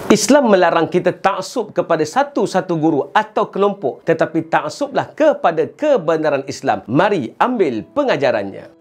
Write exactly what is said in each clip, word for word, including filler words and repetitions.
Islam melarang kita taksub kepada satu-satu guru atau kelompok, tetapi taksublah kepada kebenaran Islam. Mari ambil pengajarannya.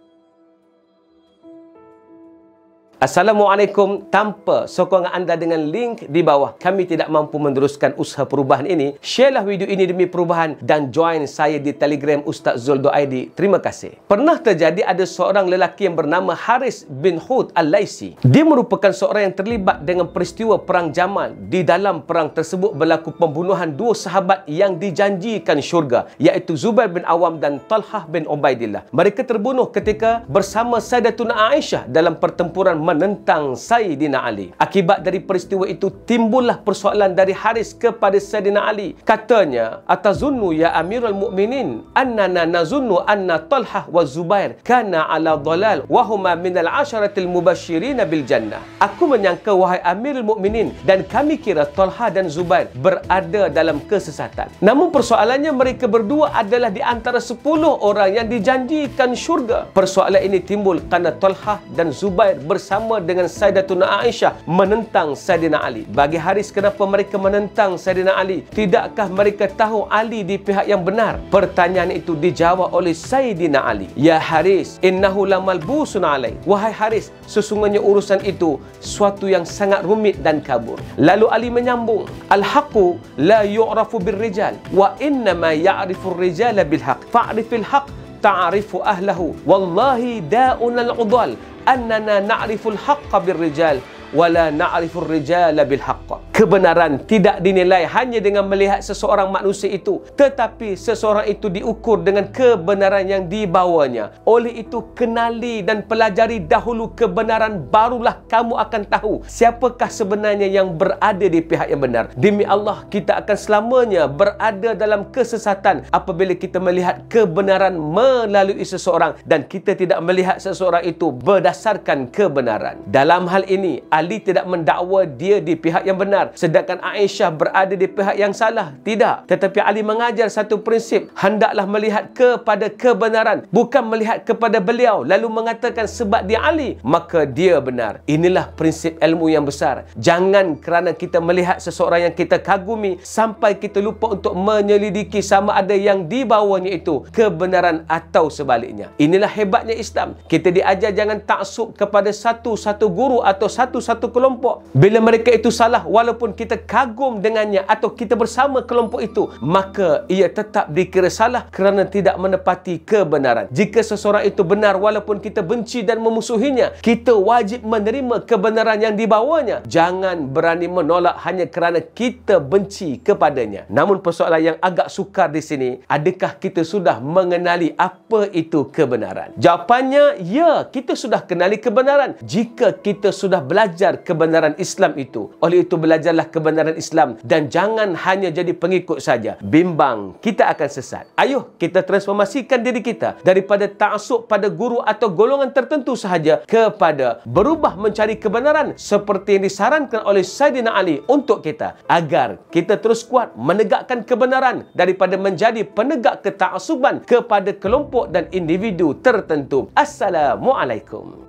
Assalamualaikum. Tanpa sokongan anda dengan link di bawah, kami tidak mampu meneruskan usaha perubahan ini. Sharelah video ini demi perubahan dan join saya di Telegram Ustaz Zul dot I D. Terima kasih. Pernah terjadi ada seorang lelaki yang bernama Haris bin Hud Al-Laisi. Dia merupakan seorang yang terlibat dengan peristiwa Perang Jamal. Di dalam perang tersebut berlaku pembunuhan dua sahabat yang dijanjikan syurga, iaitu Zubair bin Awam dan Talhah bin Ubaidillah. Mereka terbunuh ketika bersama Sayyidatuna Aisyah dalam pertempuran menentang Sayyidina Ali. Akibat dari peristiwa itu timbullah persoalan dari Haris kepada Sayyidina Ali. Katanya, "Atazunnu ya Amirul Mukminin annana nazunnu anna Talhah wa Zubair kana ala dhalal wa huma minal asharatil mubasysyirin bil jannah." Aku menyangka, wahai Amirul Mukminin, dan kami kira Talhah dan Zubair berada dalam kesesatan. Namun persoalannya, mereka berdua adalah di antara sepuluh orang yang dijanjikan syurga. Persoalan ini timbul kerana Talhah dan Zubair bersama dengan Sayyidatuna Aisyah menentang Sayyidina Ali. Bagi Haris, kenapa mereka menentang Sayyidina Ali? Tidakkah mereka tahu Ali di pihak yang benar? Pertanyaan itu dijawab oleh Sayyidina Ali. "Ya Haris, innahu lamalbusun alai." Wahai Haris, sesungguhnya urusan itu suatu yang sangat rumit dan kabur. Lalu Ali menyambung, "Al-haqqu la yu'rafu birrijal wa innama ya'rifu ar-rijala bil-haqq. Fa'rifil haqq ta'rifu ahlahu. Wallahi da'unal udhal annana na'riful haqqa birrijal wala na'rifur rijala bil haqq." Kebenaran tidak dinilai hanya dengan melihat seseorang manusia itu, tetapi seseorang itu diukur dengan kebenaran yang dibawanya. Oleh itu, kenali dan pelajari dahulu kebenaran, barulah kamu akan tahu siapakah sebenarnya yang berada di pihak yang benar. Demi Allah, kita akan selamanya berada dalam kesesatan apabila kita melihat kebenaran melalui seseorang dan kita tidak melihat seseorang itu berdasarkan kebenaran. Dalam hal ini, Ali tidak mendakwa dia di pihak yang benar, sedangkan Aisyah berada di pihak yang salah. Tidak. Tetapi Ali mengajar satu prinsip, hendaklah melihat kepada kebenaran, bukan melihat kepada beliau lalu mengatakan sebab dia Ali maka dia benar. Inilah prinsip ilmu yang besar. Jangan kerana kita melihat seseorang yang kita kagumi sampai kita lupa untuk menyelidiki sama ada yang di bawahnya itu kebenaran atau sebaliknya. Inilah hebatnya Islam. Kita diajar jangan taksub kepada satu-satu guru atau satu-satu kelompok. Bila mereka itu salah, walaupun kita kagum dengannya atau kita bersama kelompok itu, maka ia tetap dikira salah kerana tidak menepati kebenaran. Jika seseorang itu benar walaupun kita benci dan memusuhinya, kita wajib menerima kebenaran yang dibawanya. Jangan berani menolak hanya kerana kita benci kepadanya. Namun persoalan yang agak sukar di sini, adakah kita sudah mengenali apa itu kebenaran? Jawapannya, ya, kita sudah kenali kebenaran jika kita sudah belajar kebenaran Islam itu. Oleh itu, belajarlah kebenaran Islam dan jangan hanya jadi pengikut saja. Bimbang, kita akan sesat. Ayuh kita transformasikan diri kita daripada taksub pada guru atau golongan tertentu sahaja kepada berubah mencari kebenaran seperti yang disarankan oleh Sayyidina Ali untuk kita, agar kita terus kuat menegakkan kebenaran daripada menjadi penegak ketaksuban kepada kelompok dan individu tertentu. Assalamualaikum.